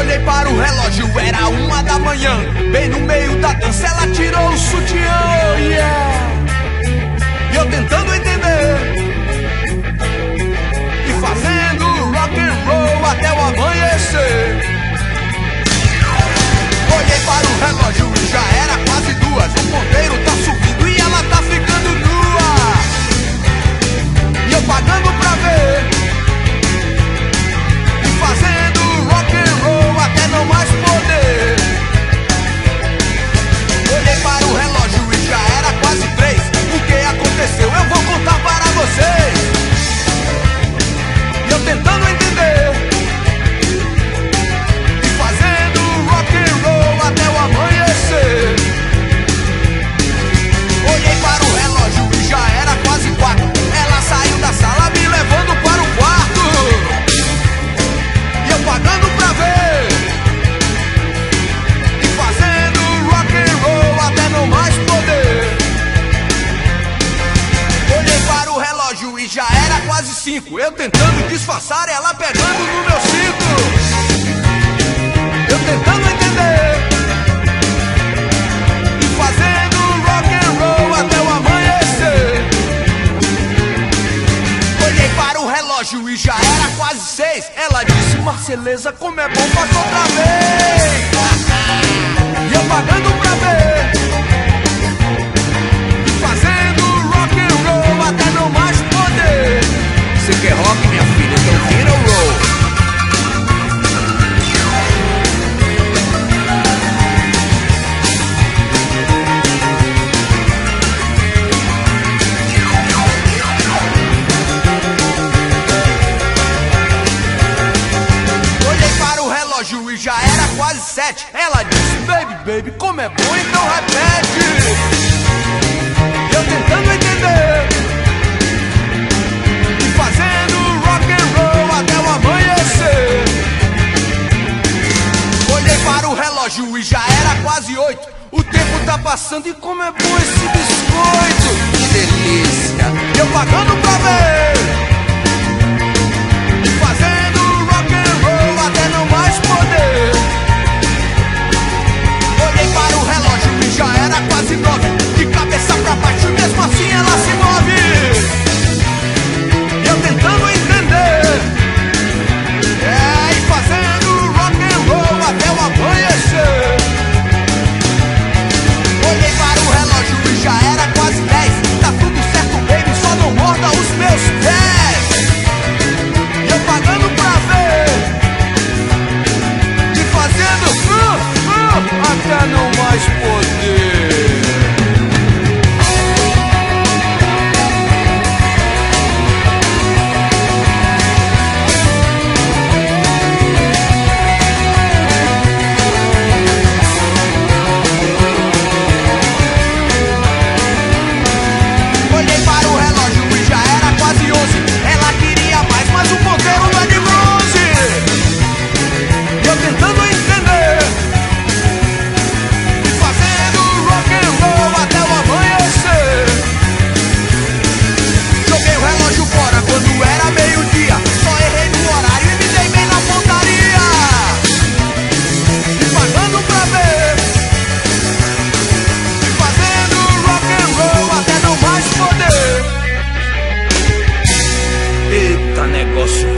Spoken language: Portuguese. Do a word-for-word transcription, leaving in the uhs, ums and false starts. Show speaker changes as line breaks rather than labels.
Olhei para o relógio, era uma da manhã. Bem no meio da dança ela tirou o sutiã, oh yeah. E eu tentando entender e fazendo rock and roll até o amanhecer. Olhei para o relógio e já era quase duas. O ponteiro tá subindo e ela tá ficando nua. E eu pagando pra ver e fazendo rock and roll até não mais poder. Olhei para o relógio e já era quase três. O que aconteceu eu vou contar para vocês. E eu tentando entender e fazendo rock and roll até o amanhecer. Olhei para o relógio e já era quase quatro. Ela saiu da sala me levando para o quarto. E eu pagando pra ver e fazendo rock and roll até não mais poder. Olhei para o relógio e já era quase cinco. Eu tentando disfarçar, ela pegando no meu cinto. Eu tentando entender e fazendo rock and roll até o amanhecer. Olhei para o relógio e já era quase seis. Ela disse, Marceleza, como é bom, faz outra vez. E eu pagando pra ver e fazendo rock and roll até não mais poder. Você quer rock, minha filha? Então vira o roll. E já era quase sete. Ela disse, baby, baby, como é bom, então repete. Eu tentando entender e fazendo rock and roll até o amanhecer. Olhei para o relógio e já era quase oito. O tempo tá passando e como é bom esse biscoito. Que delícia. Eu pagando pra ver e fazendo rock and roll até não mais poder. Olhei para o relógio e já era quase nove. De cabeça pra baixo, mesmo assim ela se move. E eu tentando entender, é, e fazendo rock and roll até o amanhecer. Olhei para o relógio e já era quase dez. Tá tudo certo, baby, só não morda os meus pés. E eu pagando pra ver e fazendo uh, uh, até não mais poder. Olhei para o relógio e já era quase onze. Ela queria mais, mas o ponteiro não é de bronze. Eu tentando entender e fazendo rock and roll até o amanhecer. Joguei o relógio fora quando era meio-dia. Só errei no horário e me dei bem na pontaria. E pagando pra ver e fazendo rock and roll até não mais poder. Eita, negócio